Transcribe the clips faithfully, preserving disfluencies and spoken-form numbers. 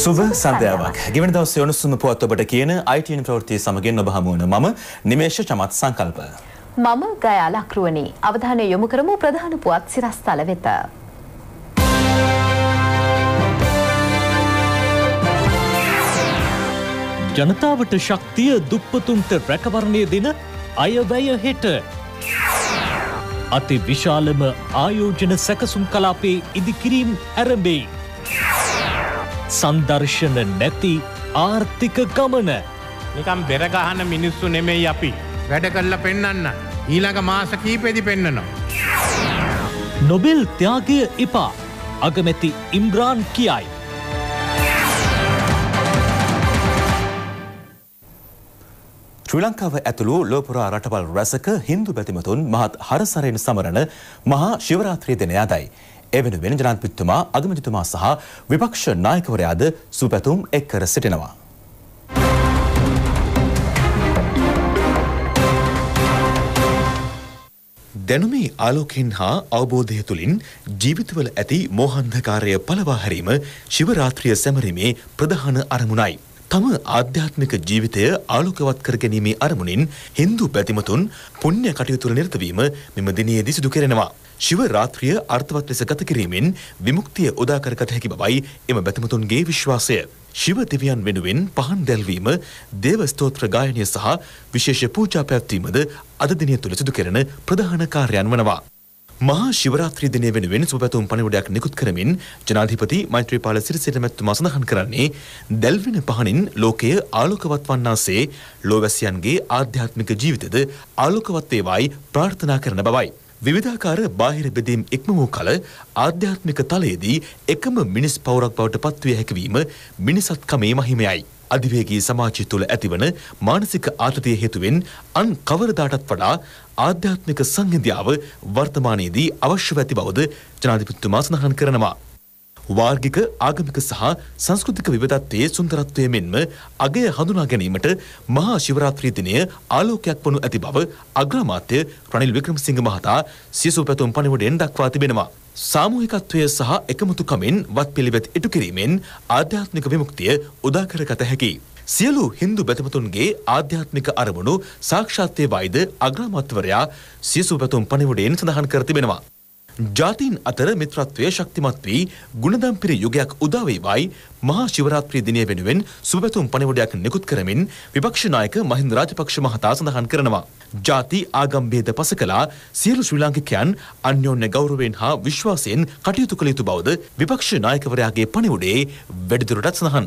සුබ සන්ධ්‍යාවක්. ගෙවන දවසේ උණුසුම පුවත් ඔබට කියන I T N ප්‍රවෘත්ති සමගින් ඔබ හමු වන මම නිමේෂ චමත් සංකල්ප. මම ගයා ලක්රුවනි. අවධානය යොමු කරමු ප්‍රධාන පුවත් සිරස්තල වෙත. ජනතාවට ශක්තිය දුප්පතුන්ට රැකවරණය දෙන අයවැය හෙට. අති විශාලම ආයෝජන සැකසුම් කලාපේ ඉදිකිරීම් ආරම්භයි. සංදර්ශන නැති ආර්ථික ගමන. නිකම් බෙර ගහන මිනිස්සු නෙමෙයි අපි. වැඩ කරලා පෙන්නන්න. ඊළඟ මාස කීපෙදි පෙන්නනවා. නොබෙල් ත්‍යාගය එපා. අගමැති ඉම්රාන් කියයි. ශ්‍රී ලංකාව ඇතුළු ලෝපුරා රටවල් රැසක හින්දු බැතිමතුන් මහත් හරසරයෙන් සමරන මහා ශිවරාත්‍රී දිනය අදයි. ඒ වෙනුවෙන් ජනාධිපතිතුමා අගමැතිතුමා සහ විපක්ෂ නායකවරයාද සුපැතුම් එක් කර සිටිනවා. දැනුමේ ආලෝකයෙන් හා අවබෝධය තුළින් ජීවිතවල ඇති මෝහන්ධකාරය පළවා හැරීම ශිවරාත්‍රිය සැමරීමේ ප්‍රධාන අරමුණයි. තම ආධ්‍යාත්මික ජීවිතය ආලෝකවත් කර ගැනීමේ අරමුණින් හින්දු බැතිමතුන් පුණ්‍ය කටයුතු වල නිරත වීම මෙම දිනයේදී සිදු කෙරෙනවා. ශිව රාත්‍රිය අර්ථවත් ලෙස ගත කිරීමෙන් විමුක්තිය උදා කරගත හැකි බවයි එම බැතිමතුන්ගේ විශ්වාසය. ශිව දෙවියන් වෙනුවෙන් පහන් දැල්වීම, දේව ස්තෝත්‍ර ගායනය සහ විශේෂ පූජා පැවැත්වීමද අද දිනය තුළ සිදු කෙරෙන ප්‍රධාන කාර්යයන් වනවා. මහා ශිවරාත්‍රී දිනය වෙනුවෙන් සුබපැතුම් පණිවුඩයක් නිකුත් කරමින් ජනාධිපති මෛත්‍රීපාල සිරිසේන මැතිතුමා සඳහන් කරන්නේ දැල්වෙන පහනින් ලෝකය ආලෝකවත් වන්නාසේ ලෝවැසියන්ගේ ආධ්‍යාත්මික ජීවිතද ආලෝකවත් වේවායි ප්‍රාර්ථනා කරන බවයි. විවිධාකාර බාහිර බෙදීම් ඉක්ම වූ කල ආධ්‍යාත්මික තලයේදී එකම මිනිස් පවුරක් බවට පත්විය හැකිවීම මිනිසත්කමේ මහිමයයි. අධිවේගී සමාජය තුළ ඇතිවන මානසික ආතතිය හේතුවෙන් අන් කවරදාටත් වඩා ආධ්‍යාත්මික සංහිඳියාව වර්තමානයේදී අවශ්‍යව ඇති බවද ජනාධිපතිතුමා සඳහන් කරනවා. වාර්ගික ආගමික සහ සංස්කෘතික විවිධත්වයේ සුන්දරත්වය මෙන්ම අගය හඳුනා ගැනීමට මහා ශිවරාත්‍රී දිනය ආලෝකයක් වනු ඇති බව අග්‍රාමාත්‍ය රනිල් වික්‍රමසිංහ මහතා සිය සුබපැතුම් පණිවුඩයෙන් දක්වා තිබෙනවා. සාමූහිකත්වය සහ එකමුතුකමින් වත්පිළිවෙත් ඉටු කිරීමෙන් ආධ්‍යාත්මික විමුක්තිය උදා කරගත හැකියි. සියලු හින්දු බැතිමතුන්ගේ ආධ්‍යාත්මික අරමුණු සාක්ෂාත් වේවායිද අග්‍රාමාත්‍යවරයා සිය සුබපැතුම් පණිවුඩයෙන් සඳහන් කර තිබෙනවා. ජාතීන් අතර මිත්‍රත්වය ශක්තිමත් වී ගුණදම් පිරි යුගයක් උදා වේවායි මහා ශිවරාත්‍රී දිනය වෙනුවෙන් සුබපැතුම් පණිවුඩයක් නිකුත් කරමින් විපක්ෂ නායක මහින්ද රාජපක්ෂ මහතා සඳහන් කරනවා. ජාති ආගම් භේද පසකලා සියලු ශ්‍රී ලාංකිකයන් අන්‍යෝන්‍ය ගෞරවයෙන් හා විශ්වාසයෙන් කටයුතු කළ යුතු බවද විපක්ෂ නායකවරයාගේ පණිවුඩේ වැඩිදුරටත් සඳහන්.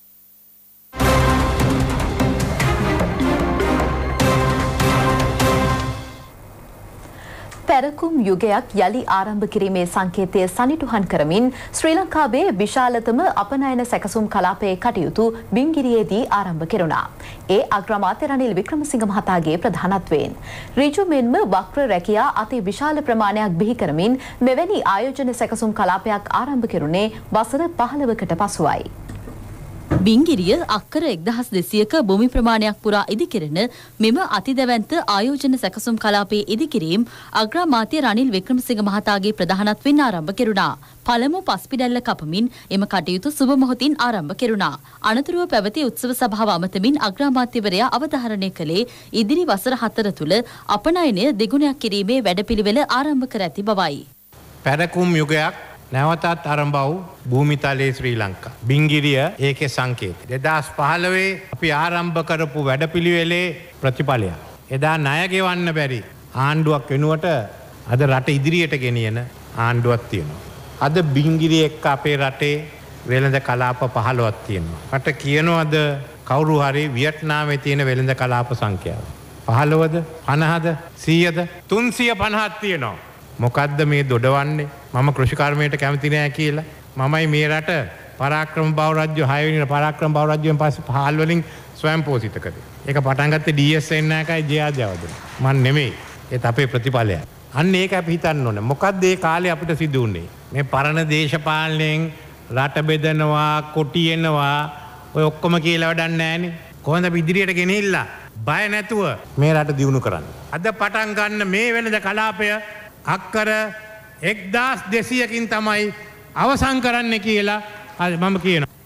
පැරකුම් යුගයක් යලි ආරම්භ කිරීමේ සංකේතය සනිටුහන් කරමින් ශ්‍රී ලංකාවේ විශාලතම අපනයන සැකසුම් කලාපයේ කටයුතු බිංගිරියේදී ආරම්භ කෙරුණා. ඒ අග්‍රාමාත්‍ය රනිල් වික්‍රමසිංහ මහතාගේ ප්‍රධානත්වයෙන් ඍජු මෙන්ම වක්‍ර රැකියා අති විශාල ප්‍රමාණයක් බිහි කරමින් මෙවැනි ආයෝජන සැකසුම් කලාපයක් ආරම්භ කෙරුණේ වසර පහළවකට පසුවයි. බිංගිරිය අක්කර එක්දහස් දෙසියක භූමි ප්‍රමාණයක් පුරා ඉදිකෙරෙන මෙම අතිදැවැන්ත ආයෝජන සැකසුම් කලාපයේ ඉදිකිරීම් අග්‍රාමාත්‍ය රනිල් වික්‍රමසිංහ මහතාගේ ප්‍රධානත්වයෙන් ආරම්භ කෙරුණා. පළමු පස්පිඩැල්ල කපමින් එම කටයුතු සුබ මොහොතින් ආරම්භ කෙරුණා. අනතුරුව පැවති උත්සව සභාව අමතමින් අග්‍රාමාත්‍යවරයා අවධාරණය කළේ ඉදිරි වසර හතර තුළ අපනයනය දෙගුණයක් කිරීමේ වැඩපිළිවෙල ආරම්භ කර ඇති බවයි. පැරකුම් යුගයක් නැවතත් ආරම්භ වූ භූමිතලයේ ශ්‍රී ලංකා. බිංගිරිය ඒකේ සංකේතය. දෙදහස් පහළොවේ අපි ආරම්භ කරපු වැඩපිළිවෙලේ ප්‍රතිඵලයක්. එදා ණය ගෙවන්න බැරි ආණ්ඩුවක් වෙනුවට අද රට ඉදිරියට ගෙනියන ආණ්ඩුවක් තියෙනවා. අද බිංගිරිය එක්ක අපේ රටේ වෙළඳ කලාප පහළොවක් තියෙනවා. රට කියනවාද කවුරු හරි වියට්නාමේ තියෙන වෙළඳ කලාප සංඛ්‍යාව. පහළොවද පනහද සීයද තුන්සිය පනහක් තියෙනවා. මොකද්ද මේ දොඩවන්නේ? මම කෘෂිකර්මයට කැමති නෑ කියලා. මමයි මේ රට පරාක්‍රම බහු රාජ්‍ය හය වෙනි පරාක්‍රම බහු රාජ්‍යයෙන් පස්සේ පහළ වලින් ස්වයං පෝෂිත කරේ. ඒක පටන් ගත්තේ ඩී එස් එන් එකයි ජයාදවද. මන් නෙමෙයි. ඒත් අපේ ප්‍රතිඵලය. අන්න ඒක අපි හිතන්න ඕනේ. මොකද්ද මේ කාලේ අපිට සිදු වුනේ? මේ පරණ දේශපාලනයෙන් රට බෙදනවා, කොටියනවා, ඔය ඔක්කොම කියලා වැඩක් නෑනේ. කොහොමද අපි ඉදිරියට ගෙනෙilla? බය නැතුව මේ රට දියුණු කරන්න. අද පටන් ගන්න මේ වෙනද කලාපය අක්කර එක්දාස් දෙසියකින් තමයි අවසන් කරන්න කියලා මම කියනවා.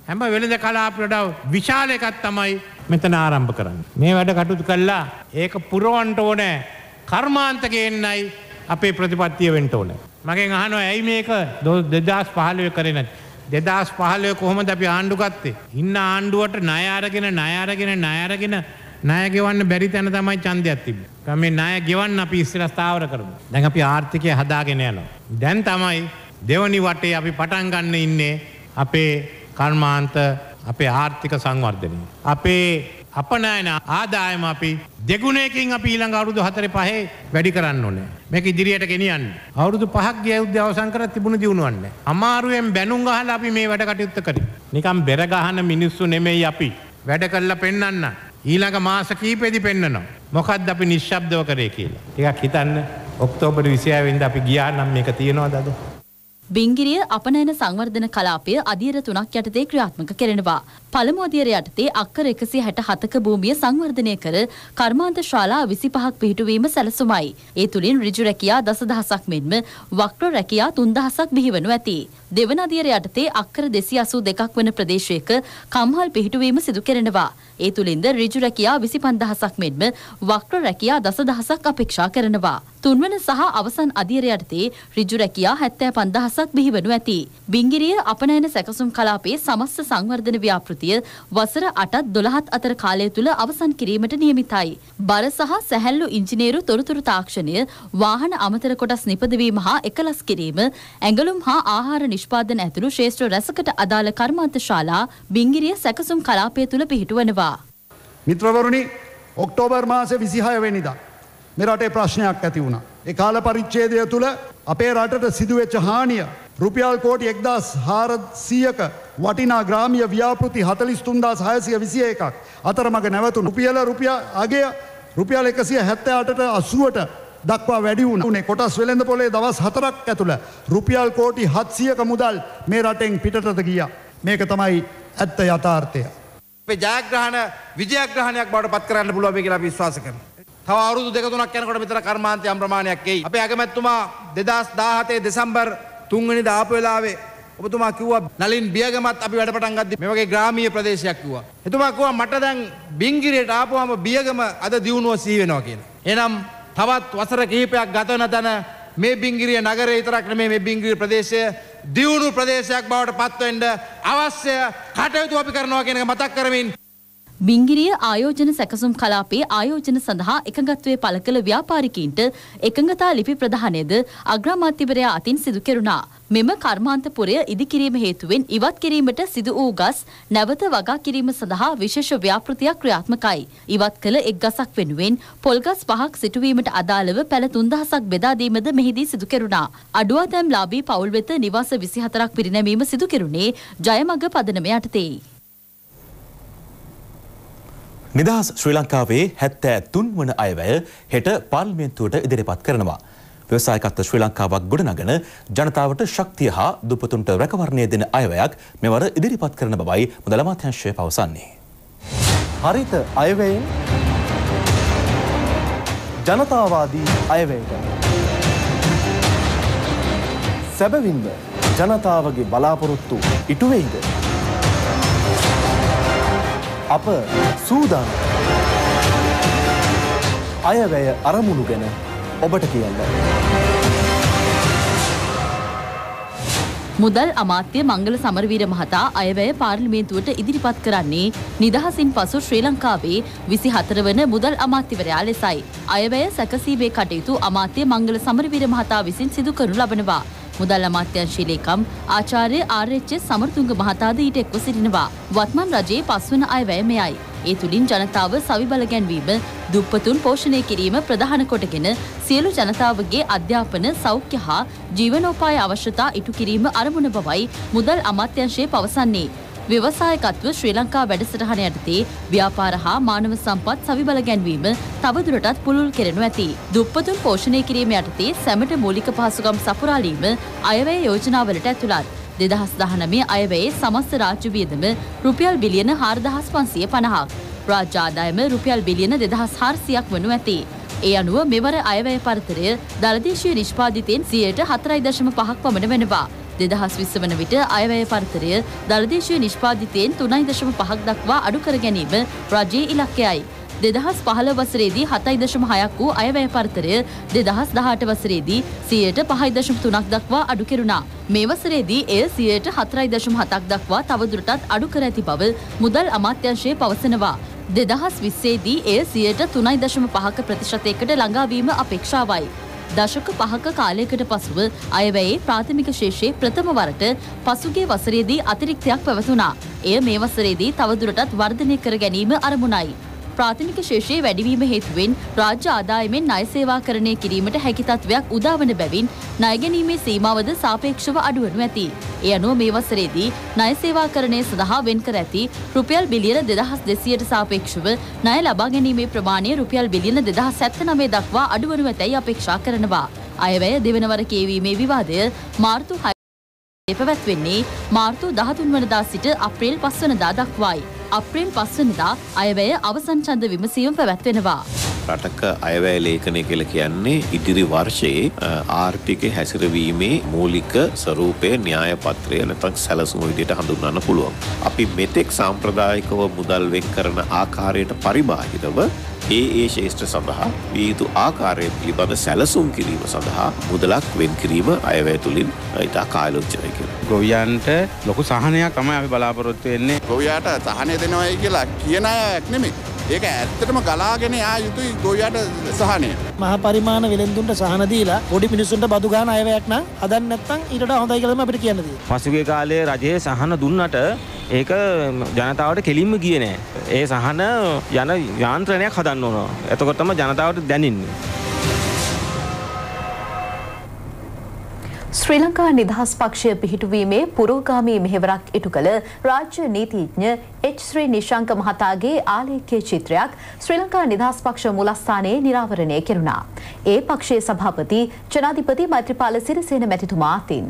හැම වෙළඳ කලාපයට විශාල එකක් තමයි මෙතන ආරම්භ කරන්නේ. මේ වැඩ කටයුතු කළා ඒක පුරවන්න ඕනේ කර්මාන්ත ගේන්නයි අපේ ප්‍රතිපත්තිය වෙන්න ඕනේ. මගෙන් අහනවා ඇයි මේක දෙදාස් පහළොව කරේ නැති? දෙදාස් පහළොව කොහොමද අපි ආණ්ඩු ගත්තේ? ඉන්න ආණ්ඩුවට ණය අරගෙන ණය අරගෙන ණය අරගෙන ණය ගෙවන්න බැරි තැන තමයි ඡන්දයක් තිබ්බේ. මේ ණය ගෙවන්න අපි ඉස්සෙල්ලා ස්ථාවර කරමු. දැන් අපි ආර්ථිකය හදාගෙන යනවා. දැන් තමයි දෙවනි වටේ අපි පටන් ගන්න ඉන්නේ අපේ කර්මාන්ත අපේ ආර්ථික සංවර්ධනය. අපේ අපනයන ආදායම අපි දෙගුණයකින් අපි ඊළඟ අවුරුදු හතර පහේ වැඩි කරන්න ඕනේ. මේක ඉදිරියට ගෙනියන්න. අවුරුදු පහක් ගිය යුද්ධය අවසන් කරලා තිබුණ දිනුවන්නේ නැහැ. අමාරුවෙන් බැනුම් ගහලා අපි මේ වැඩ කටයුත්ත කරේ. නිකම් බෙර ගහන මිනිස්සු නෙමෙයි අපි. වැඩ කරලා පෙන්නන්න. ඊළඟ මාස කීපෙදි පෙන්නනවා. මොකද්ද අපි නිශ්ශබ්දව කරේ කියලා. ටිකක් හිතන්න. ඔක්තෝබර් විසිහය වෙනිදා අපි ගියා නම් මේක තියනවද අද? බිංගිරිය අපනයන සංවර්ධන කලාපය අධීර තුනක් යටතේ ක්‍රියාත්මක කෙරෙනවා. පළමු අධීර යටතේ අක්කර එකසිය හැට හතක භූමිය සංවර්ධනය කර කර්මාන්ත ශාලා විසිපහක් පිහිටුවීම සැලසුමයි. ඒ තුළින් ඍජු රැකියා දසදහසක් මෙන්ම වක්‍ර රැකියා තුන්දහසක් බිහිවනු ඇති. දෙවන අධීර යටතේ අක්කර දෙසිය අසූ දෙකක් වන ප්‍රදේශයක කම්හල් පිහිටුවීම සිදු කෙරෙනවා. ඒ තුළින්ද ඍජු රැකියා විසිපන්දහසක් මෙන්ම වක්‍ර රැකියා දසදහසක් අපේක්ෂා කරනවා. තුන්වන සහ අවසන් අධීර යටතේ ඍජු රැකියා හැත්තෑ පන්දහසක් බිහිවනු ඇති. බිංගිරිය අපනයන සැකසුම් කලාපයේ සමස්ත සංවර්ධන ව්‍යාපෘතිය වසර අටත් දොළහත් අතර කාලය තුල අවසන් කිරීමට නියමිතයි. බර සහ සැහැල්ලු ඉංජිනේරු තොරතුරු තාක්ෂණය, වාහන අමතර කොටස් නිපදවීම හා එකලස් කිරීම, ඇඟලුම් හා ආහාර නිෂ්පාදන ඇතුළු ශ්‍රේෂ්ඨ රැසකට අදාළ කර්මාන්ත ශාලා බිංගිරිය සැකසුම් කලාපය තුල පිහිටුවනවා. මිත්‍රවරුනි, ඔක්තෝබර් මාසේ විසිහය වෙනිදා මේ රටේ ප්‍රශ්නයක් ඇති වුණා. ඒ කාල පරිච්ඡේදය තුල අපේ රටට සිදුවෙච්ච හානිය රුපියල් කෝටි එක්දාස් හාරසීයක වටිනා ග්‍රාමීය ව්‍යාපෘති හතළිස් තුන්දාස් හයසිය විසි එකක් අතරමඟ නැවතුණු රුපියල රුපියල් අගය රුපියල් එකසිය හැත්තෑ අටට අසූවට දක්වා වැඩි වුණා. කොටස් වෙළඳ පොලේ දවස් හතරක් ඇතුළ රුපියල් කෝටි හත්සියක මුදල් මේ රටෙන් පිටතට ගියා. මේක තමයි ඇත්ත යථාර්ථය. අපේ ජයග්‍රහණ විජයග්‍රහණයක් බවට පත් කරන්න පුළුවන් කියලා අපි විශ්වාස කරනවා. තව අවුරුදු දෙක තුනක් යනකොට මෙතන කර්මාන්ත යම් ප්‍රමාණයක් එයි. අපේ අගමැතිතුමා දෙදාස් දාහතේ දෙසැම්බර් තුන් වෙනිදා ආපු වෙලාවේ ඔබතුමා කිව්වා නලින් බියගමත් අපි වැඩ පටන් ගද්දි මේ වගේ ග්‍රාමීය ප්‍රදේශයක් කිව්වා. එතුමා කිව්වා මට දැන් බිංගිරියට ආපුවම බියගම අද දියුණුව සිහි වෙනවා කියලා. එහෙනම් තවත් වසර කිහිපයක් ගත වෙන තැන මේ බිංගිරිය නගරේ විතරක් නෙමෙයි මේ බිංගිරිය ප්‍රදේශය දියුණු ප්‍රදේශයක් බවට පත් වෙන්න අවශ්‍ය කටයුතු අපි කරනවා කියන එක මතක් කරමින් බිංගිරිය ආයෝජන සැකසුම් කලාපයේ ආයෝජන සඳහා එකඟත්වයේ පළ කළ ව්‍යාපාරිකයින්ට එකඟතා ලිපි ප්‍රදානයද අග්‍රාමාත්‍යවරයා අතින් සිදු කෙරුණා. මෙම කර්මාන්තපුරය ඉදිකිරීම හේතුවෙන් ඉවත් කිරීමට සිදු වූ ගස් නැවත වගා කිරීම සඳහා විශේෂ ව්‍යාපෘතියක් ක්‍රියාත්මකයි. ඉවත් කළ එක් ගසක් වෙනුවෙන් පොල්ගස් පහක් සිටුවීමට අදාළව පැල තුන්දහසක් බෙදා දීමද මෙහිදී සිදු කෙරුණා. අඩුවාදෑම් ලාභී පවුල් වෙත නිවාස විසිහතරක් පිරිනැමීම සිදු කෙරුණේ ජයමග පදනම යටතේ. නිදහස් ශ්‍රී ලංකාවේ හැත්තෑ තුන් වන අයවැය හෙට පාර්ලිමේන්තුවට ඉදිරිපත් කරනවා. ව්‍යවසායකත්ව ශ්‍රී ලංකාවක් ගොඩනගන ජනතාවට ශක්තිය හා දුපතුන්ට රැකවරණය දෙන අයවැයක් මෙවර ඉදිරිපත් කරන බවයි මුදල් අමාත්‍යාංශය පවසන්නේ. හරිත අයවැයෙන් ජනතාවාදී අයවැයට සැබවින්ම ජනතාවගේ බලාපොරොත්තු ඉටු වෙයිද? අප සූදානම් අයවැය අරමුණු ගැන ඔබට කියන්න. මුදල් අමාත්‍ය මංගල සමරවීර මහතා අයවැය පාර්ලිමේන්තුවට ඉදිරිපත් කරන්නේ නිදහසින් පසු ශ්‍රී ලංකාවේ විසිහතර වන මුදල් අමාත්‍යවරයා ලෙසයි. අයවැය සැකසීමේ කටයුතු අමාත්‍ය මංගල සමරවීර මහතා විසින් සිදු කරනු ලබනවා. මුදල් අමාත්‍යාංශයේ ලේකම් ආචාර්ය ආර්.එච්.එස්. සමරතුංග මහතාද ඊට එක්ව සිටිනවා. වත්මන් රජයේ පස්වන අයවැය මෙයයි. ඒ තුලින් ජනතාව සවිබල ගැන්වීම, දුප්පතුන් පෝෂණය කිරීම ප්‍රධාන කොටගෙන සියලු ජනතාවගේ අධ්‍යාපන, සෞඛ්‍ය හා ජීවනෝපාය අවශ්‍යතා ඉටු කිරීම අරමුණ බවයි මුදල් අමාත්‍යාංශය පවසන්නේ. ව්‍යවසායකත්ව ශ්‍රී ලංකා වැඩසටහන යටතේ ව්‍යාපාර හා මානව සම්පත් සවිබල ගැන්වීම තවදුරටත් පුළුල් කෙරෙනු ඇති. දුප්පතුන් පෝෂණය කිරීම යටතේ සැමට මූලික පහසුකම් සපුරාලීම අයවැය යෝජනාවලට ඇතුළත්. දෙදහස් දහනවය අයවැයේ සමස්ත රාජ්‍ය වියදම රුපියල් බිලියන හාරදහස් පන්සිය පනහක්. රාජ්‍ය ආදායම රුපියල් බිලියන දෙදහස් හාරසියක් වනු ඇති. ඒ අනුව මෙවර අයවැය පරතරය දළදේශීය නිෂ්පාදිතයෙන් සියයට හතරයි දශම පහක් පමණ වෙනවා. දෙදහස් විස්ස වන විට අයවැය පරතරය දළදේශීය නිෂ්පාදිතයෙන් තුනයි දශම පහක් දක්වා අඩු කර ගැනීම රජයේ ඉලක්කයයි. දෙදහස් පහළොව වසරේදී හතයි දශම හයක් වූ අයවැය පරතරය දෙදහස් දහඅට වසරේදී සියයට පහයි දශම තුනක් දක්වා අඩු කෙරුණා. මේ වසරේදී එය සියයට හතරයි දශම හතක් දක්වා තවදුරටත් අඩු කර ඇති බව මුදල් අමාත්‍යාංශය පවසනවා. දෙදහස් විස්සේදී එය සියයට තුනයි දශම පහක ප්‍රතිශතයකට ළඟාවීම අපේක්ෂාවයි. දශක පහක කාලයකට පසුව අයවැයේ ප්‍රාථමික ශේෂයේ ප්‍රථම වරට පසුගිය වසරේදී අතිරික්තයක් පැවතුණා. එය මේ වසරේදී තවදුරටත් වර්ධනය කර ගැනීම අරමුණයි. ප්‍රාථමික ශේෂයේ වැඩිවීම හේතුවෙන් රාජ්‍ය ආදායමෙන් ණය සේවාකරණය කිරීමට හැකි තත්ත්වයක් උදාවන බැවින් ණය ගැනීමේ සීමාවද සාපේක්ෂව අඩුවනු ඇති. ඒ අනුව මේ වසරේදී ණය සේවාකරණය සඳහා වෙන් කර ඇති රුපියල් බිලියන දෙදහස් දෙසීයට සාපේක්ෂව ණය ලබා ගැනීමේ ප්‍රමාණය රුපියල් බිලියන දෙදහස් හැත්තෑනවය දක්වා අඩුවනු ඇතැයි අපේක්ෂා කරනවා. අයවැය දෙවනවර කියවීමේ විවාදය මාර්තු හය පැවැත්වෙන්නේ මාර්තු දහතුන් වනදා සිට අප්‍රේල් පස් වනදා දක්වායි. අප්‍රේල් පස් වනදා අයවැය අවසන් ඡන්ද විමසීම පැවැත්වෙනවා. රටක අයවැය ලේඛනය කියලා කියන්නේ ඉදිරි වර්ෂයේ ආර්ථික හැසිරවීමේ මූලික ස්වරූපය න්‍යාය පත්‍රය නැත්නම් සැලසුම විදිහට හඳුන්වන්න පුළුවන්. අපි මෙතෙක් සාම්ප්‍රදායිකව මුදල් වෙන් කරන ආකාරයට පරිබාහිරව ඒ ඒ ශේෂ්ත්‍ර සඳහා විය යුතු ආකාරය පිළිබඳ සැලසුම් කිරීම සඳහා මුදලක් වෙන් කිරීම අයවැය තුලින් ඉතා කාලෝචිතයි කියලා. ගොවියන්ට ලොකු සහනයක් තමයි අපි බලාපොරොත්තු වෙන්නේ. ගොවියාට සහනය දෙනවයි කියලා කියන අයක් නෙමෙයි. ඒක ඇත්තටම ගලාගෙන යා යුතුයි ගොවියාට සහනය. මහා පරිමාණ වෙළෙන්දුන්ට සහන දීලා පොඩි මිනිසුන්ට බදු ගන්න අයවැයක් නම් හදන්න නැත්නම් ඊට වඩා හොඳයි කියලා අපිට කියන්න තියෙනවා. පසුගිය කාලයේ රජයේ සහන දුන්නට ඒක ජනතාවට කෙලින්ම ගියේ නෑ. ඒ සහන යන යාන්ත්‍රණයක් හදන්න ඕන. එතකොට තමයි ජනතාවට දැනෙන්නේ. ශ්‍රී ලංකා නිදහස් පක්ෂය පිහිටුවීමේ පුරෝගාමී මෙහෙවරක් ඉටු කළ රාජ්‍ය නීතිඥ එච් ශ්‍රී නිශාංක මහතාගේ ආලේඛ්‍ය චිත්‍රයක් ශ්‍රී ලංකා නිදහස් පක්ෂ මුලස්ථානයේ නිරාවරණය කෙරුණා. ඒ පක්ෂයේ සභාපති ජනාධිපති මෛත්‍රීපාල සිරිසේන මැතිතුමා අතින්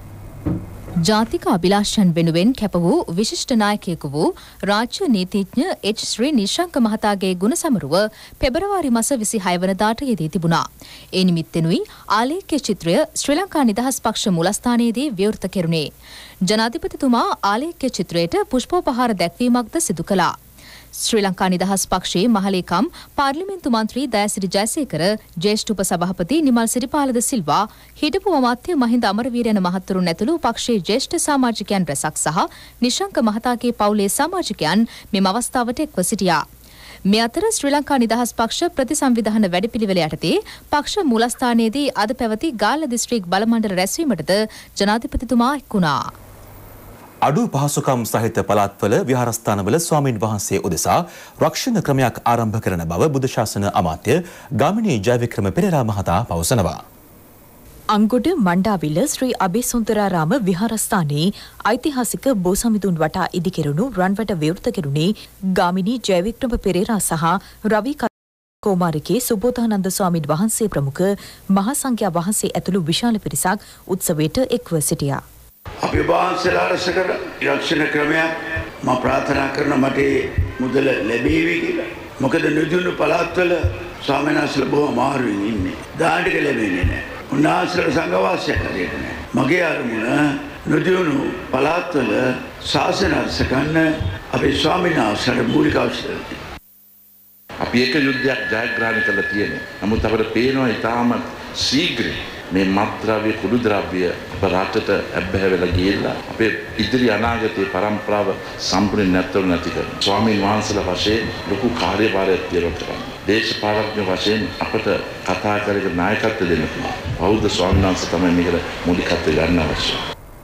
ජාතික අභිලාෂයන් වෙනුවෙන් කැප වූ විශිෂ්ට නායකයෙකු වූ රාජ්‍ය නීතිඥ එච් ශ්‍රී නිශාංක මහතාගේ ගුණ සමරුව පෙබරවාරි මාස විසිහය වනදාට යෙදී තිබුණා. ඒ නිමිත්තෙනුයි ආලේඛ්‍ය චිත්‍රය ශ්‍රී ලංකා නිදහස් පක්ෂ මූලස්ථානයේදී විවෘත කෙරුණේ. ජනාධිපතිතුමා ආලේඛ්‍ය චිත්‍රයට පුෂ්පෝපහාර දැක්වීමක්ද සිදු කළා. ශ්‍රී ලංකා නිදහස් පක්ෂයේ මහලේකම් පාර්ලිමේන්තු මන්ත්‍රී දයාසිරි ජයසේකර, ජ්‍යෙෂ්ඨ උපසභාපති නිමල් සිරිපාලද සිල්වා, හිටපු අමාත්‍ය මහින්ද අමරවීර යන මහත්වරුන් ඇතුළු පක්ෂයේ ජ්‍යෙෂ්ඨ සමාජිකයන් රැසක් සහ නිශාංක මහතාගේ පවුලේ සමාජිකයන් මෙම අවස්ථාවට එක්ව සිටියා. මේ අතර ශ්‍රී ලංකා නිදහස් පක්ෂ ප්‍රතිසංවිධාන වැඩපිළිවෙල යටතේ පක්ෂ මූලස්ථානයේදී අද පැවති ගාල්ල දිස්ත්‍රික් බල මණ්ඩල රැස්වීමටද ජනාධිපතිතුමා එක් වුණා. අඩු පහසුකම් සහිත පළාත්වල විහාරස්ථානවල ස්වාමීන් වහන්සේ උදෙසා රක්ෂණ ක්‍රමයක් ආරම්භ කරන බව බුද්ධ ශාසන අමාත්‍ය ගාමිණී ජයවික්‍රම පෙරේරා මහතා පවසනවා. අංගොඩ මණ්ඩාවිල ශ්‍රී අබේසුන්දරාරාම විහාරස්ථානයේ ඓතිහාසික බෝසමිඳුන් වටා ඉදිකෙරුණු රන්වැට විවෘත කෙරුණේ ගාමිණී ජයවික්‍රම පෙරේරා සහ රවි කෝමාරිකේ සුබෝධානන්ද ස්වාමීන් වහන්සේ ප්‍රමුඛ මහා සංඝයා වහන්සේ ඇතුළු විශාල පිරිසක් උත්සවයට එක්ව සිටියා. අපි වහන්සේලා රැස් කර යක්ෂණ ක්‍රමයක් මම ප්‍රාර්ථනා කරන මට මුදල ලැබේවි කියලා. මොකද නුදුණු පළාත්වල ස්වාමීන් වහන්සේලා බොහොම අමාරුවෙන් ඉන්නේ. දාන ටික ලැබෙන්නේ නැහැ. උන්වහන්සේලා සංඝවාසයක් හරියට නැහැ. මගේ අරමුණ නුදුණු පළාත්වල ශාසන රැස් කරන අපේ ස්වාමීන් වහන්සේලා මූලික අවශ්‍යතාවය. අපි එක යුද්ධයක් ජයග්‍රහණය කළා තියෙනවා. නමුත් අපිට පේනවා ඊටාම ශීඝ්‍රයෙන් මේ මත්ද්‍රව්‍ය කුඩු ද්‍රව්‍ය අපරාටට ඇබ්බැහි වෙලා ගියලා අපේ ඉදිරි අනාගතයේ පරම්පරාව සම්පූර්ණ නැත්තර නැති කරනවා. ස්වාමීන් වහන්සේලා වශයෙන් ලොකු කාර්යභාරයක් තියෙනවා. දේශපාලඥ වශයෙන් අපට කතා කරගෙන නායකත්ව දෙන්න පුළුවන්. බෞද්ධ ස්වාමීන් වහන්සේ තමයි මේකට මූලිකත්වය ගන්න අවශ්‍යයි.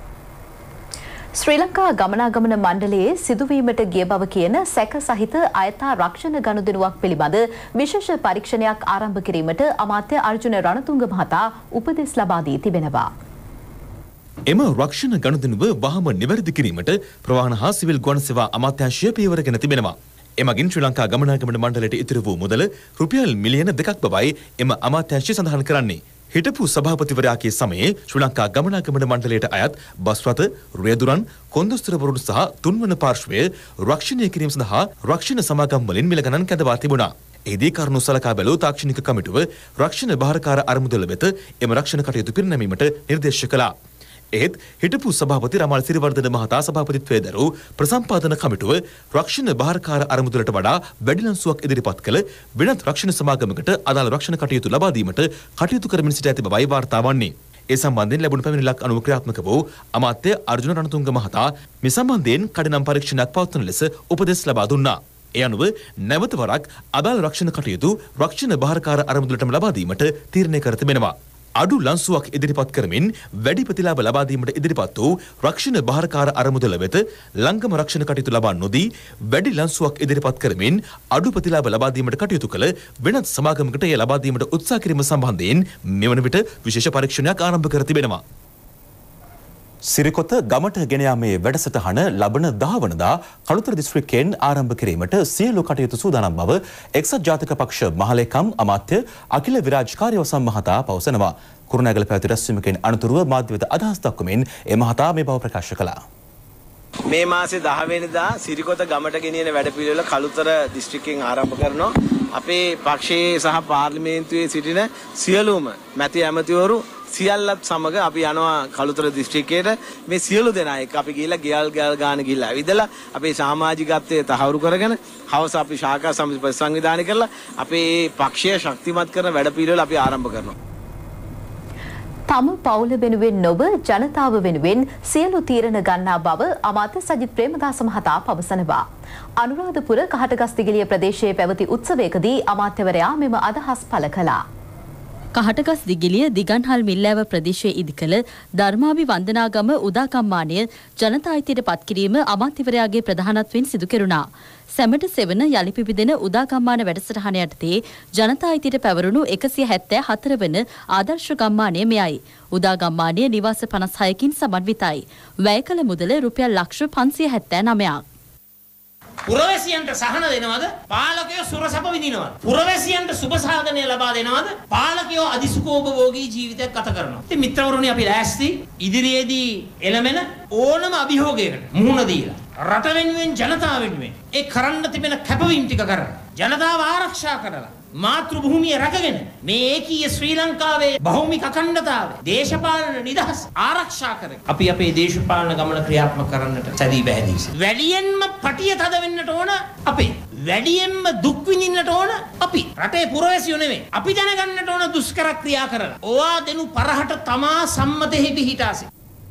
ශ්‍රී ලංකා ගමනාගමන මණ්ඩලයේ සිදුවීමට ගිය බව කියන සැක සහිත අයථා රක්ෂණ ගනුදෙනුවක් පිළිබඳ විශේෂ පරීක්ෂණයක් ආරම්භ කිරීමට අමාත්‍ය අර්ජුන රණතුංග මහතා උපදෙස් ලබා දී තිබෙනවා. එම රක්ෂණ ගනුදෙනුව වහම නිවැරදි කිරීමට ප්‍රවාහන හා සිවිල් ගුවන් සේවා අමාත්‍යාංශය පියවරගෙන තිබෙනවා. එමගින් ශ්‍රී ලංකා ගමනාගමන මණ්ඩලයට ඉතිරි වූ මුදල රුපියල් මිලියන දෙකක් බවයි එම අමාත්‍යාංශය සඳහන් කරන්නේ. හිටපු සභාපතිවරයාගේ සමයේ ශ්‍රී ලංකා ගමනාගමන මණ්ඩලයට අයත් බස් රථ, රියදුරන්, කොන්දොස්තරවරුන් සහ තුන්වන පාර්ශ්වය රක්ෂණය කිරීම සඳහා රක්ෂණ සමාගම් වලින් මිල ගණන් කැඳවා තිබුණා. එහිදී කරුණු සලකා බැලූ තාක්ෂණික කමිටුව රක්ෂණ භාරකාර අරමුදල වෙත එම රක්ෂණ කටයුතු පිරිනැමීමට නිර්දේශ කළා. එහෙත් හිටපු සභාපති රමල් සිරිවර්ධන මහතා සභාපතිත්වයේ දරූ ප්‍රසම්පාදන කමිටුව රක්ෂණ බාරකාර අරමුදලට වඩා වැඩි ලන්සුවක් ඉදිරිපත් කළ වෙනත් රක්ෂණ සමාගමකට අදාළ රක්ෂණ කටයුතු ලබා දීමට කටයුතු කරමින් සිට ඇති බවයි වාර්තා වන්නේ. ඒ සම්බන්ධයෙන් ලැබුණු පැමිණිල්ලක් අනුව ක්‍රියාත්මක වූ අමාත්‍ය අර්ජුන රණතුංග මහතා මේ සම්බන්ධයෙන් කඩිනම් පරීක්ෂණයක් පවත්වන ලෙස උපදෙස් ලබා දුන්නා. ඒ අනුව නැවත වරක් අදාළ රක්ෂණ කටයුතු රක්ෂණ බාරකාර අරමුදලටම ලබා දීමට තීරණය කර තිබෙනවා. අඩු ලන්සුවක් ඉදිරිපත් කරමින් වැඩි ප්‍රතිලාභ ලබා දීමට ඉදිරිපත් වූ රක්ෂණ බාරකාර අරමුදල වෙත ලංගම රක්ෂණ කටයුතු ලබා නොදී වැඩි ලන්සුවක් ඉදිරිපත් කරමින් අඩු ප්‍රතිලාභ ලබා දීමට කටයුතු කළ වෙනත් සමාගමකට එය ලබා දීමට උත්සාහ කිරීම සම්බන්ධයෙන් මෙවන විට විශේෂ පරීක්ෂණයක් ආරම්භ කර තිබෙනවා. සිරිකොත ගමට ගෙන යාමේ වැඩසටහන ලබන දහ වනදා කළුතර දිස්ත්‍රික්කයෙන් ආරම්භ කිරීමට සියලු කටයුතු සූදානම් බව එක්සත් ජාතික පක්ෂ මහලේකම් අමාත්‍ය අකිල විරාජ් කාර්යවසම් මහතා පවසනවා. කුරුණෑගල පැවති රැස්වීමකින් අනතුරුව මාධ්‍ය වෙත අදහස් දක්වමින් ඒ මහතා මේ බව ප්‍රකාශ කළා. මේ මාසේ දහ වෙනිදා සිරිකොත ගමට ගෙනියන වැඩපිළිවෙල කළුතර දිස්ත්‍රික්කයෙන් ආරම්භ කරනවා. අපේ පක්ෂයේ සහ පාර්ලිමේන්තුවේ සිටින සියලුම මැති ඇමතිවරු සියල්ලත් සමග අපි යනවා කළුතර දිස්ත්‍රික්කයට. මේ සියලු දෙනා එක්ක අපි ගිහිල්ලා ගෙල් ගෙල් ගාන ගිහිල්ලා ඇවිදලා අපේ සමාජිකත්වයේ තහවුරු කරගෙන හවස අපි ශාඛා සමිති සංවිධානය කරලා අපේ පක්ෂය ශක්තිමත් කරන වැඩපිළිවෙල අපි ආරම්භ කරනවා. තම පවුල වෙනුවෙන් නොව ජනතාව වෙනුවෙන් සියලු තීරණ ගන්නා බව අමාත්‍ය සජිත් ප්‍රේමදාස මහතා පවසනවා. අනුරාධපුර කහටගස්දිගිලිය ප්‍රදේශයේ පැවති උත්සවයකදී අමාත්‍යවරයා මෙම අදහස් පළ කළා. කහටගස් දිගිලිය දිගන්හල් මිල්ලෑව ප්‍රදේශයේ ඉදිකළ ධර්මාභි වන්දනාගම උදාකම්මානය ජනතා අයිතියට පත් කිරීම අමාත්‍යවරයාගේ ප්‍රධානත්වයෙන් සිදු කෙරුණා. සැමට සෙවන යළි පිබිදෙන උදාගම්මාන වැඩසටහන යටතේ ජනතා අයිතියට පැවරුණු එකසිය හැත්තෑ හතර වන ආදර්ශ ගම්මානය මෙයයි. උදාගම්මානය නිවාස පනස් හයකින් සමන්විතයි. වැය කළ මුදල රුපියල් ලක්ෂ පන්සිය හැත්තෑ නවයක්. පුරවැසියන්ට සහන දෙනවද? පාලකයෝ සුරසප විඳිනවද? පුරවැසියන්ට සුබ සාධනය ලබා දෙනවද? පාලකයෝ අදිසුකෝපභෝගී ජීවිතයක් ගත කරනවා. ඉතින් මිත්‍රවරුනි අපි ලෑස්ති ඉදිරියේදී එළමෙන ඕනම අභියෝගයකට මුහුණ දීලා රට වෙනුවෙන් ජනතාව වෙනුවෙන් ඒ කරන්න තිබෙන කැපවීම ටික කරලා ජනතාව ආරක්ෂා කරලා මාතෘ භූමිය රැකගෙන මේ ඒකීය ශ්‍රී ලංකාවේ භෞමික අඛණ්ඩතාවය දේශපාලන නිදහස ආරක්ෂා කරගෙන අපි අපේ දේශපාලන ගමන ක්‍රියාත්මක කරන්නට සැදී බැහැදී සිටිනවා. වැඩියෙන්ම පටිය තද වෙන්නට ඕන අපි. වැඩියෙන්ම දුක් විඳින්නට ඕන අපි. රටේ පුරවැසියෝ නෙමෙයි. අපි දැනගන්නට ඕන දුෂ්කර ක්‍රියා කරලා. ඕවා දෙනු පරහට තමා සම්මතෙහි පිහිටාසි.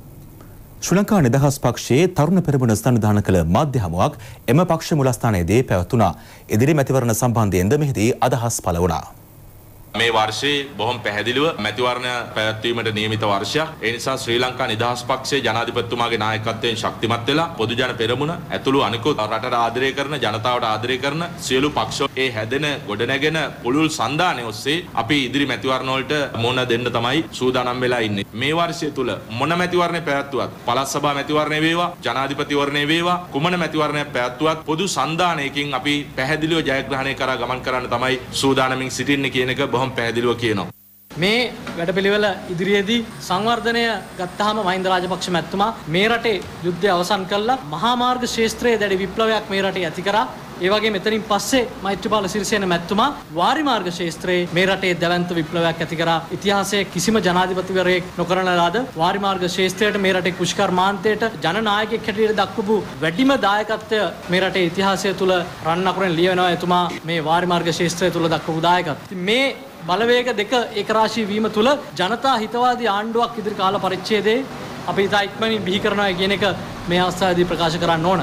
ශ්‍රී ලංකා නිදහස් පක්ෂයේ තරුණ පෙරමුණ සංවිධානය කළ මාධ්‍ය හමුවක් එම පක්ෂ මුලස්ථානයේදී පැවැත්වුණා. ඉදිරි මැතිවරණ සම්බන්ධයෙන්ද මෙහිදී අදහස් පළ වුණා. මේ වර්ෂයේ බොහොම පැහැදිලිව මැතිවරණ පැවැත්වීමට නියමිත වර්ෂයක්. ඒ නිසා ශ්‍රී ලංකා නිදහස් පක්ෂයේ ජනාධිපතිතුමාගේ නායකත්වයෙන් ශක්තිමත් වෙලා පොදු ජන පෙරමුණ ඇතුළු අනිකුත් රටට ආදරය කරන ජනතාවට ආදරය කරන සියලු පක්ෂ ඒ හැදෙන ගොඩනැගෙන පුළුල් සන්දානය ඔස්සේ අපි ඉදිරි මැතිවරණ වලට මුහුණ දෙන්න තමයි සූදානම් වෙලා ඉන්නේ. මේ වර්ෂය තුල මොන මැතිවරණය පැවැත්වුවත් පළාත් සභා මැතිවරණය වේවා ජනාධිපතිවරණය වේවා කුමන මැතිවරණයක් පැවැත්වුවත් පොදු සන්දානයකින් අපි පැහැදිලිව ජයග්‍රහණය කරා ගමන් කරන්න තමයි සූදානමින් සිටින්නේ කියන එක බොහොම පැහැදිලිව කියනවා. මේ වැඩපිළිවෙල ඉදිරියේදී සංවර්ධනය ගත්තාම මහින්ද රාජපක්ෂ මැතිතුමා මේ රටේ යුද්ධය අවසන් කළා මහා මාර්ග ශාස්ත්‍රයේ දැඩි විප්ලවයක් මේ රටේ ඇති කරා. ඒ වගේම එතනින් පස්සේ මෛත්‍රීපාල සිරිසේන මැතිතුමා වාරි මාර්ග ශාස්ත්‍රයේ මේ රටේ දැවැන්ත විප්ලවයක් ඇති කරා. ඉතිහාසයේ කිසිම ජනාධිපතිවරයෙක් නොකරන ලද වාරි මාර්ග ශාස්ත්‍රයට මේ රටේ කුෂ්කර්මාන්තයට ජනනායකයෙක් හැටියට දක්වපු වැඩිම දායකත්වය මේ රටේ ඉතිහාසය තුල රන් අකුරෙන් ලියවෙනවා. එතුමා මේ වාරි මාර්ග ශාස්ත්‍රය තුල දක්වපු දායකත්වය. මේ බලවේග දෙක ඒකරාශී වීම තුළ ජනතා හිතවාදී ආණ්ඩුවක් ඉදිරි කාල පරිච්ඡේදයේ අපි ඉතා ඉක්මනින් බිහි කරනවා කියන එක මේ අවස්ථාවේදී ප්‍රකාශ කරන්න ඕන.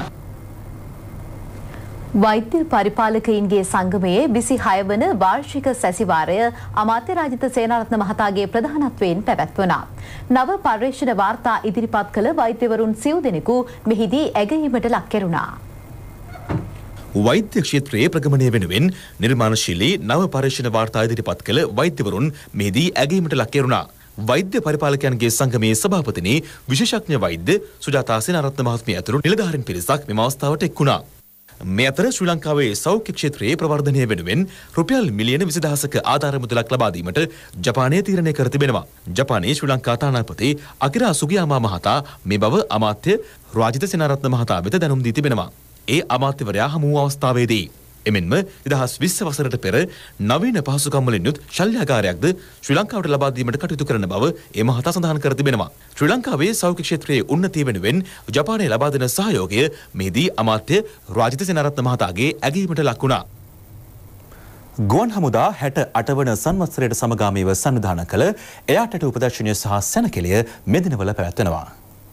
වෛද්‍ය පරිපාලකයින්ගේ සංගමයේ විසිහය වන වාර්ෂික සැසිවාරය අමාත්‍ය රාජිත සේනාරත්න මහතාගේ ප්‍රධානත්වයෙන් පැවැත්වුණා. නව පර්යේෂණ වාර්තා ඉදිරිපත් කළ වෛද්‍යවරුන් සිව් දෙනෙකු මෙහිදී ඇගයීමට ලක් කෙරුණා. වෛද්‍ය ක්ෂේත්‍රයේ ප්‍රගමනය වෙනුවෙන් නිර්මාණශීලී නව පර්යේෂණ වාර්තා ඉදිරිපත් කළ වෛද්‍යවරුන් මෙහිදී ඇගයීමට ලක් කෙරුණා. වෛද්‍ය පරිපාලකයන්ගේ සංගමයේ සභාපතිනි විශේෂඥ වෛද්‍ය සුජාතා සේනාරත්න මහත්මිය ඇතුළු නිලධාරීන් පිරිසක් මෙම අවස්ථාවට එක් වුණා. මේ අතර ශ්‍රී ලංකාවේ සෞඛ්‍ය ක්ෂේත්‍රයේ ප්‍රවර්ධනය වෙනුවෙන් රුපියල් මිලියන විසි දහසක ආධාර මුදලක් ලබා දීමට ජපානය තීරණය කර තිබෙනවා. ජපානයේ ශ්‍රී ලංකා තානාපති අකිරා සුගියාමා මහතා මේ බව අමාත්‍ය රාජිත සේනාරත්න මහතා වෙත දැනුම් දී තිබෙනවා. ඒ අමාත්‍යවරයා හමු වූ අවස්ථාවේදී එමෙන්ම දෙදහස් විස්ස වසරට පෙර නවීන පහසුකම් වලින් යුත් ශල්‍යාගාරයක්ද ශ්‍රී ලංකාවට ලබා දීමට කටයුතු කරන බව ඒ මහතා සඳහන් කර තිබෙනවා. ශ්‍රී ලංකාවේ සෞඛ්‍ය ක්ෂේත්‍රයේ උන්නතිය වෙනුවෙන් ජපානයේ ලබා දෙන සහයෝගය මෙහිදී අමාත්‍ය රාජිත සේනාරත්න මහතාගේ ඇගීමට ලක් වුණා. ගුවන් හමුදා හැට අට වන සංවත්සරයට සමගාමීව සංවිධානය කළ එයා ටැටූ ප්‍රදර්ශනය සහ සැනකෙළිය මෙදිනවල පැවැත්වෙනවා.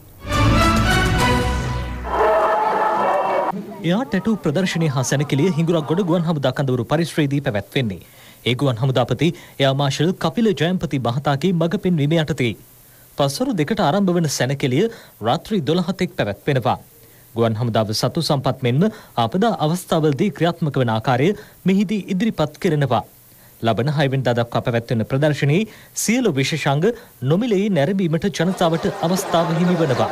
එයා ටැටූ ප්‍රදර්ශනය හා සැනකෙළිය හිඟුරක්ගොඩ ගුවන් හමුදා කඳවුරු පරිශ්‍රයේදී පැවැත්වෙන්නේ. ඒ ගුවන් හමුදාපති එයා මාර්ෂල් කපිල ජයම්පති මහතාගේ මඟ පෙන්වීම යටතේ පස්වරු දෙකට ආරම්භ වන සැනකෙළිය රාත්‍රී දොළහ තෙක් පැවැත්වෙනවා. ගුවන් හමුදාව සතු සම්පත් මෙන්ම ආපදා අවස්ථාවලදී ක්‍රියාත්මක වන ආකාරය මෙහිදී ඉදිරිපත් කරනවා. ලබන හය වෙනිදා දක්වා පැවැත්වෙන ප්‍රදර්ශනයේ සියලු විශේෂාංග නොමිලේ නැරඹීමට ජනතාවට අවස්ථාව හිමි වනවා.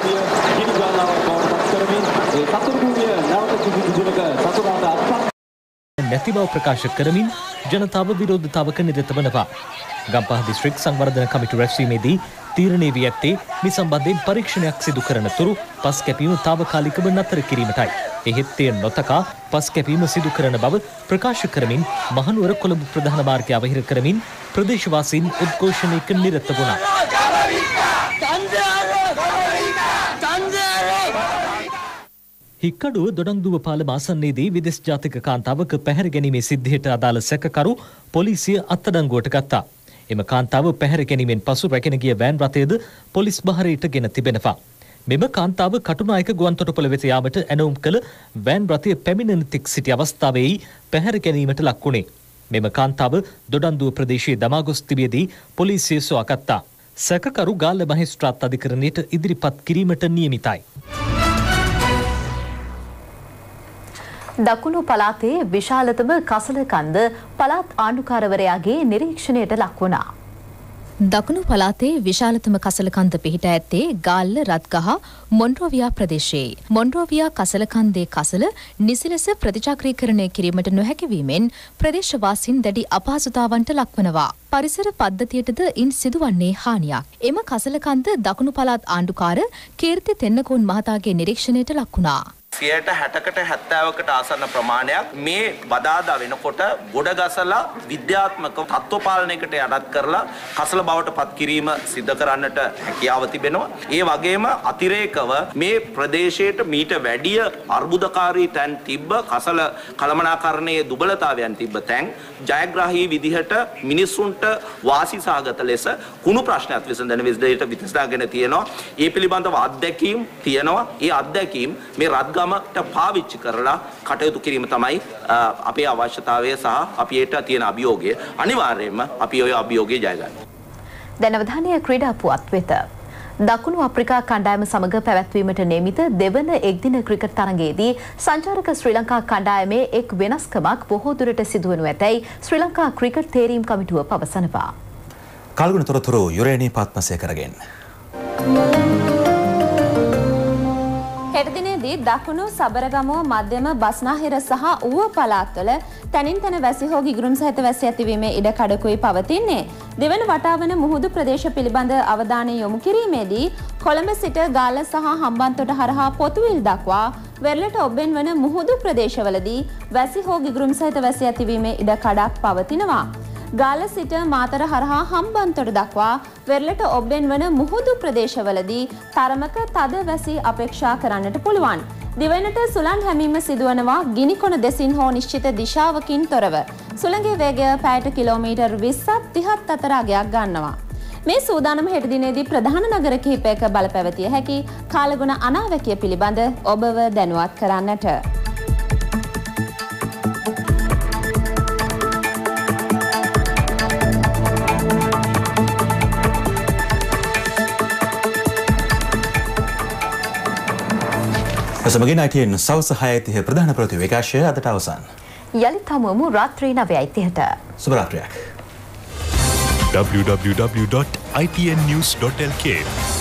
නැති බව ප්‍රකාශ කරමින් ජනතාව විරෝධතාවක නිරත වනවා. ගම්පහ දිස්ත්‍රික් සංවර්ධන කමිටු රැස්වීමේදී තීරණය වී ඇත්තේ මේ සම්බන්ධයෙන් පරීක්ෂණයක් සිදු කරන තුරු පස් කැපීම తాවකාලිකව නතර කිරීමටයි. එහෙත් එය නොතකා පස් කැපීම සිදු කරන බව ප්‍රකාශ කරමින් මහනුවර කොළඹ ප්‍රධාන මාර්ගය අවහිර කරමින් ප්‍රදේශවාසීන් උද්ඝෝෂණයක නිරත වුණා. හික්කඩුව දොඩංදුව පාලම ආසන්නයේදී විදේශ ජාතික කාන්තාවක පැහැර ගැනීමේ සිද්ධියට අදාළ සැකකරු පොලිසිය අත්අඩංගුවට ගත්තා. එම කාන්තාව පැහැර ගැනීමෙන් පසු රැගෙන ගිය වෑන් රථයද පොලිස් බහරයට ගෙන තිබෙනවා. මෙම කාන්තාව කටුනායක ගුවන්තොටුපළ වෙත යාමට ඇනවුම් කළ වෑන් රථය පැමිණෙන තෙක් සිටි අවස්ථාවේ පැහැර ගැනීමට ලක් වුණේ. මෙම කාන්තාව දොඩංදුව ප්‍රදේශයේ දමා ගොස් තිබියදී පොලිසිය සොයාගත්තා. සැකකරු ගාල්ල මහේස්ත්‍රාත් අධිකරණයට ඉදිරිපත් කිරීමට නියමිතයි. දකුණු පළාතේ විශාලතම කසල කන්ද පළාත් ආණ්ඩුකාරවරයාගේ නිරීක්ෂණයට ලක් වුණා. දකුණු පළාතේ විශාලතම කසල කන්ද පිහිට ඇත්තේ ගාල්ල රත්ගහ මොන්රෝවියා ප්‍රදේශයේ. මොන්රෝවියා කසල කන්දේ කසල නිසිලෙස ප්‍රතිචක්‍රීකරණය කිරීමට නොහැකි වීමෙන් ප්‍රදේශවාසීන් දැඩි අපහසුතාවන්ට ලක්වනවා. පරිසර පද්ධතියටද ඉන් සිදුවන්නේ හානියක්. එම කසල කන්ද දකුණු පළාත් ආණ්ඩුකාර කීර්ති තෙන්නකෝන් මහතාගේ නිරීක්ෂණයට ලක් වුණා. සියයට හැටකට හැත්තෑවකට ආසන්න ප්‍රමාණයක් මේ බදාදා වෙනකොට ගොඩ ගසලා විද්‍යාත්මක තත්ත්ව පාලනයකට යටත් කරලා කසල බවට පත් කිරීම සිදු කරන්නට හැකියාව තිබෙනවා. ඒ වගේම අතිරේකව මේ ප්‍රදේශයට මීට වැඩිය අර්බුදකාරී තැන් තිබ්බ කසල කළමනාකරණයේ දුබලතාවයන් තිබ්බ තැන් ජයග්‍රාහී විදිහට මිනිස්සුන්ට වාසි සහගත ලෙස කුණු ප්‍රශ්නයක් විසඳන විදිහට විසඳාගෙන තියෙනවා. ඒ පිළිබඳව අත්දැකීම් තියෙනවා. ඒ අත්දැකීම් මේ රත්ගම ට පාවිච්චි කරලා කටයුතු කිරීම තමයි අපේ අවශ්‍යතාවය සහ අපි ඒට තියෙන අභියෝගය. අනිවාර්යයෙන්ම අපි ওই අභියෝගය ජය ගන්නවා. දැන් අවධානය ක්‍රීඩා පුවත් වෙත. දකුණු අප්‍රිකා කණ්ඩායම සමග පැවැත්වීමට නියමිත දෙවන එක්දින ක්‍රිකට් තරගයේදී සංචාරක ශ්‍රී ලංකා කණ්ඩායමේ එක් වෙනස්කමක් බොහෝ දුරට සිදුවනු ඇතැයි ශ්‍රී ලංකා ක්‍රිකට් තේරීම් කමිටුව පවසනවා. කල්ගුණ තොරතුරු යුරේනී පත්මසය කරගෙන. හෙට දිනේදී දකුණු සබරගමුව මධ්‍යම බස්නාහිර සහ ඌව පළාත්වල තැනින් තැන වැසි හෝ ගිගුරුම් සහිත වැසි ඇතිවීමේ ඉඩ කඩකුයි පවතින්නේ. දෙවන වටාවන මුහුදු ප්‍රදේශ පිළිබඳ අවධානය යොමු කිරීමේදී කොළඹ සිට ගාල්ල සහ හම්බන්තොට හරහා පොතුවිල් දක්වා වෙරළට ඔබෙන් වන මුහුදු ප්‍රදේශවලදී වැසි හෝ ගිගුරුම් සහිත වැසි ඇතිවීමේ ඉඩ කඩක් පවතිනවා. ගාල්ල සිට මාතර හරහා හම්බන්තොට දක්වා වෙරළට ඔබ්බෙන් වන මුහුදු ප්‍රදේශවලදී තරමක තද වැසි අපේක්ෂා කරන්නට පුළුවන්. දිවයිනට සුළං හැමීම සිදුවනවා ගිනිකොන දෙසින් හෝ නිශ්චිත දිශාවකින් තොරව. සුළඟේ වේගය පැයට කිලෝමීටර් විස්සත් තිහත් අතර අගයක් ගන්නවා. මේ සූදානම හෙට දිනේදී ප්‍රධාන නගර කිහිපයක බලපැවතිය හැකි කාලගුණ අනාවැකිය පිළිබඳ ඔබව දැනුවත් කරන්නට. සමගින් අයිටීන් සවස් හය තිහ ප්‍රධාන ප්‍රති විකාශය අදට අවසන්. යළිත් හමුවමු රාත්‍රී නවයයි තිහට. සුබ රාත්‍රියක්. w w w dot i t n news dot l k